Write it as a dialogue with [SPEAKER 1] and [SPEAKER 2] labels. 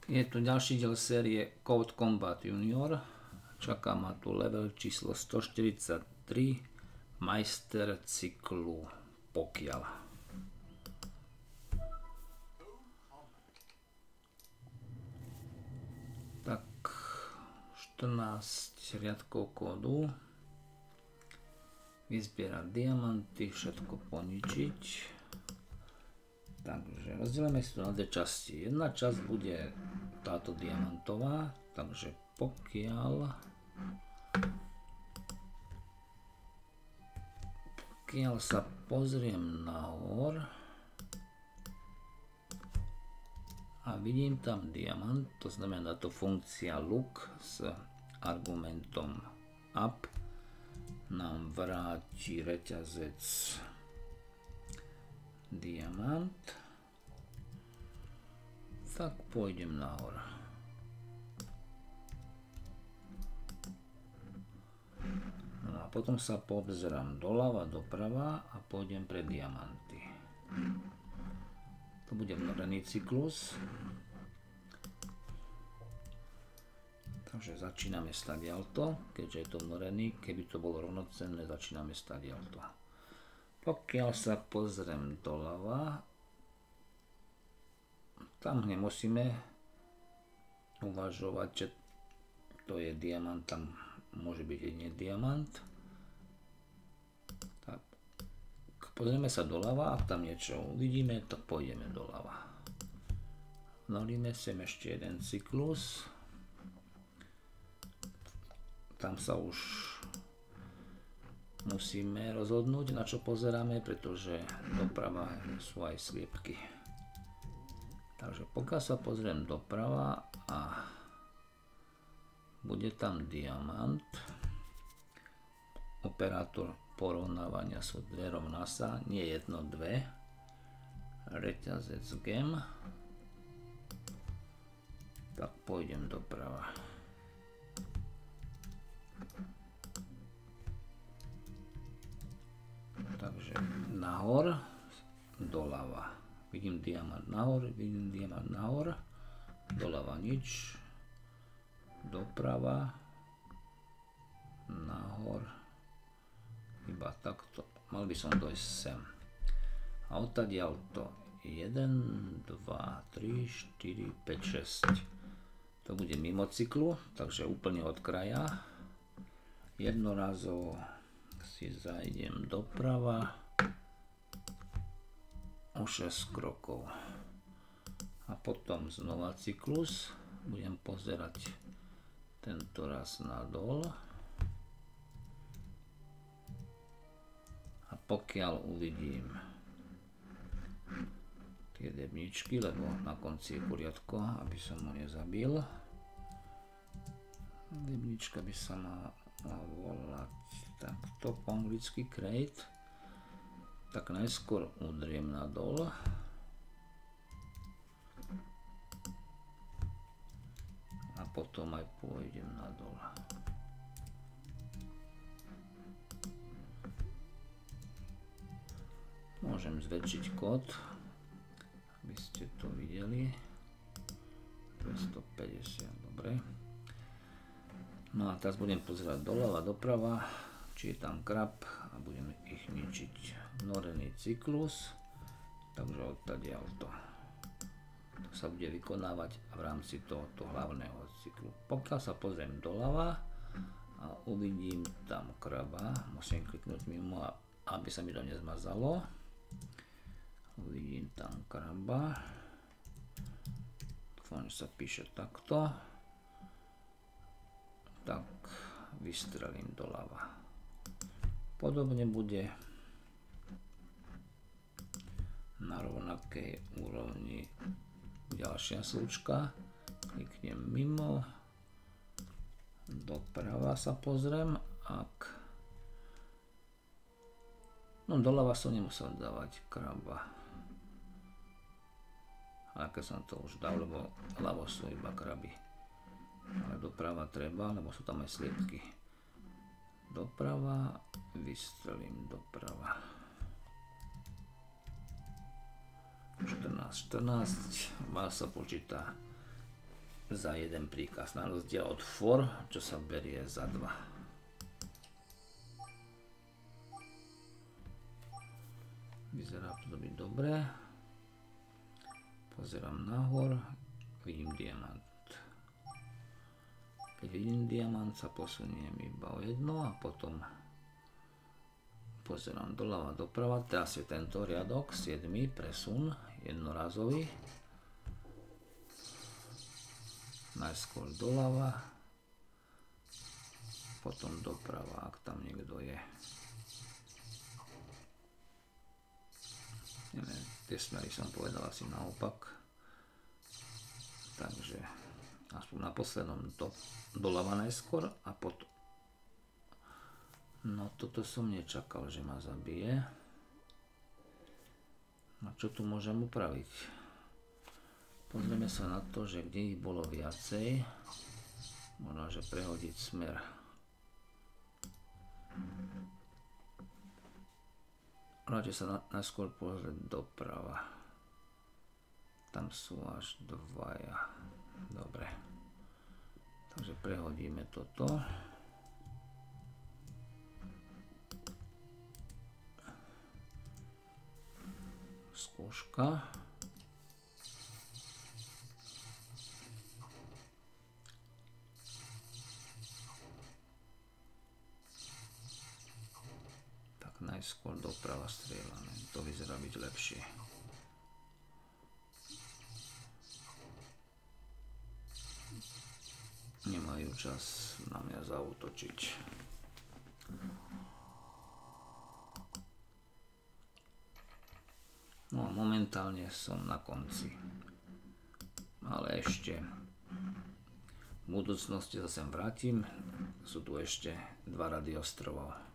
[SPEAKER 1] Je tu ďalší diel série Code Combat Junior. Čaká ma tu level číslo 143, majster cyklu Pokiaľ. Tak, 14 riadkov kódu. Vyzbierať diamanty, všetko poničiť. Takže rozdielime si to na dve časti. Jedna časť bude táto diamantová, takže pokiaľ sa pozriem nahor a vidím tam diamant, to znamená to funkcia look s argumentom up nám vráti reťazec diamant, tak pôjdem nahor. No a potom sa poobzerám doľava, doprava a pôjdem pre diamanty. To bude vnorený cyklus. Takže začíname stadiaľto, keďže je to vnorený, keby to bolo rovnocenné, začíname stadiaľto. Pokiaľ sa pozriem doľava, tam nemusíme uvažovať, že to je diamant, tam môže byť jedine diamant. Tak, pozrieme sa doľava, ak tam niečo uvidíme, tak pôjdeme doľava. Vnoríme sem ešte jeden cyklus. Tam sa už musíme rozhodnúť, na čo pozeráme, pretože doprava sú aj sliepky. Takže pokiaľ sa pozriem doprava a bude tam diamant, operátor porovnávania sú dve rovná sa, nie jedno, dve, reťazec gem, tak pôjdem doprava. Takže nahor, doľava. Vidím diamant nahor, vidím diamant nahor, doľava nič, doprava, nahor, iba takto. Mal by som dojsť sem. A odtadiaľ to 1, 2, 3, 4, 5, 6. To bude mimo cyklu, takže úplne od kraja. Jednorazovo si zajdem doprava o 6 krokov a potom znova cyklus, budem pozerať tento raz nadol a pokiaľ uvidím tie debničky, lebo na konci je poriadko, aby som ho nezabil, debnička by sa mala volať takto po anglicky crate, tak najskôr udriem nadol a potom aj pôjdem nadol. Môžem zväčšiť kód, aby ste to videli. 250, dobre. No a teraz budem pozerať doľava, doprava, či je tam krab a budeme ich ničiť. Vnorený cyklus, takže odtadiaľto. To sa bude vykonávať v rámci tohoto hlavného cyklu. Pokiaľ sa pozriem doľava a uvidím tam kraba, musím kliknúť mimo, aby sa mi to nezmazalo. Uvidím tam kraba. Dúfam, že sa píše takto. Tak vystrelím doľava. Podobne bude na rovnakej úrovni ďalšia slučka. Kliknem mimo, doprava sa pozriem, no doľava som nemusel dávať kraba, ale keď som to už dal, lebo ľavo sú iba kraby. Ale doprava treba, lebo sú tam aj sliepky. Doprava, vystrelím doprava. 14, vás sa počíta za jeden príkaz, na rozdiel od for, čo sa berie za 2. Vyzerá to byť dobre. Pozerám nahor, vidím diamant. Keď vidím diamant, sa posuniem iba o jedno a potom pozerám doľava doprava. Teraz je tento riadok 7. presun jednorazový. Najskôr doľava, potom doprava, ak tam niekto je. Neviem, tie smery som povedal asi naopak. Takže aspoň na poslednom doľava najskôr a potom. No toto som nečakal, že ma zabije. A čo tu môžem upraviť? Pozrieme sa na to, že kde ich bolo viacej. Možno, že prehodiť smer. Radšej sa najskôr pozrieť doprava. Tam sú až 2. Dobre. Takže prehodíme toto. Skúška. Tak najskôr doprava strieľame. To vyzerá byť lepšie. Nemajú čas na mňa zaútočiť. No a momentálne som na konci. Ale ešte v budúcnosti sa sem vrátim. Sú tu ešte 2 rady ostrovov.